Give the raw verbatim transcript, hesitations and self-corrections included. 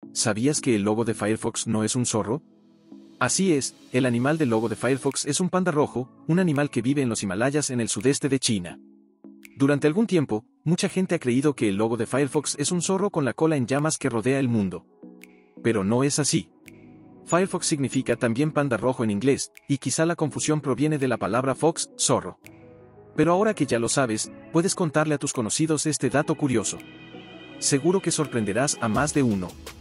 ¿Sabías que el logo de Firefox no es un zorro? Así es, el animal del logo de Firefox es un panda rojo, un animal que vive en los Himalayas en el sudeste de China. Durante algún tiempo, mucha gente ha creído que el logo de Firefox es un zorro con la cola en llamas que rodea el mundo. Pero no es así. Firefox significa también panda rojo en inglés, y quizá la confusión proviene de la palabra fox, zorro. Pero ahora que ya lo sabes, puedes contarle a tus conocidos este dato curioso. Seguro que sorprenderás a más de uno.